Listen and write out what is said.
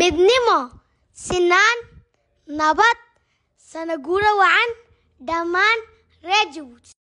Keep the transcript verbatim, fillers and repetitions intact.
midnimo, sinaan, nabad, sanagura wacan, dhammaan reer Jabuuti.